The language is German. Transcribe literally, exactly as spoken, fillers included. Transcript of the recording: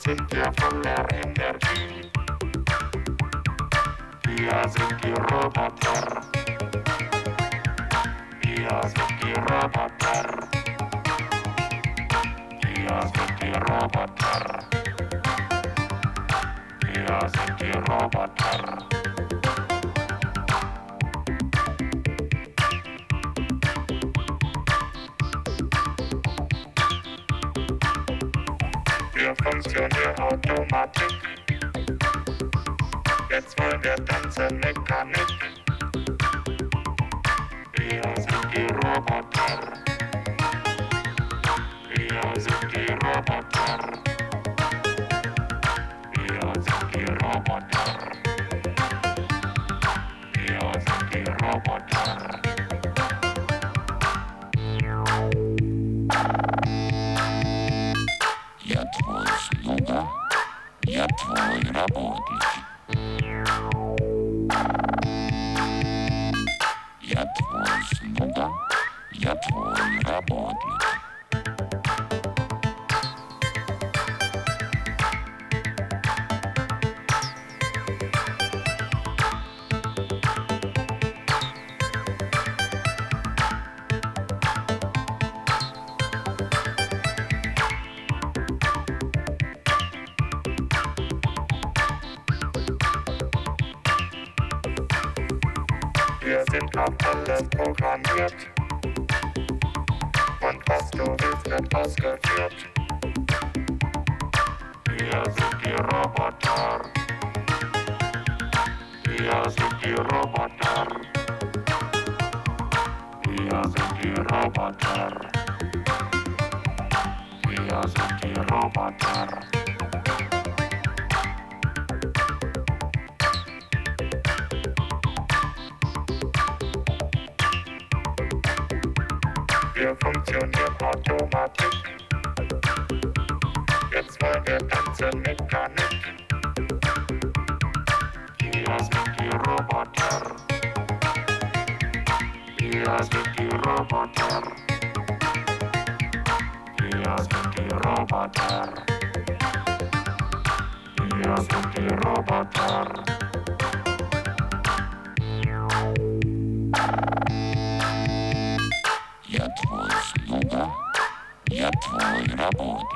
Jetzt sind wir voller Energie. Wir sind die Roboter. Wir sind die Roboter. Wir sind die Roboter. Wir sind die Roboter. Wir funktionieren Automatik. Jetzt wollen wir tanzen Mechanik. Wir sind die Roboter. Wir sind die Roboter. Wir sind die Roboter. Wir sind die Roboter. Я твой слуга, я твой работник. Я твой слуга, я твой работник. Wir sind auf alles programmiert. Und was du willst, wird ausgeführt. Wir sind die Roboter. Wir sind die Roboter. Wir sind die Roboter. Wir sind die Roboter. Wir funktionieren Automatik. Jetzt wollen wir tanzen Mechanik. Wir sind die Roboter. Wir sind die Roboter. Wir sind die Roboter. Wir sind die Roboter. Я твой слуга, я твой работник.